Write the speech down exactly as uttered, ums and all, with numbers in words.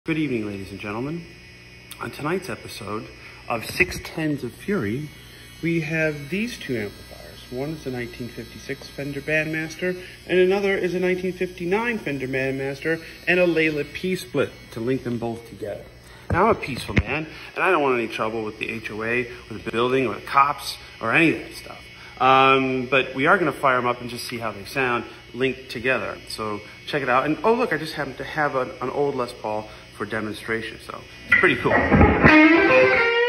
Good evening, ladies and gentlemen. On tonight's episode of six tens of Fury, we have these two amplifiers. One is a nineteen fifty-six Fender Bandmaster, and another is a nineteen fifty-nine Fender Bandmaster, and a Layla P-split to link them both together. Now, I'm a peaceful man, and I don't want any trouble with the H O A, or the building, or the cops, or any of that stuff. Um, but we are going to fire them up and just see how they sound linked together. So check it out. And oh, look, I just happen to have an, an old Les Paul for demonstration, so it's pretty cool.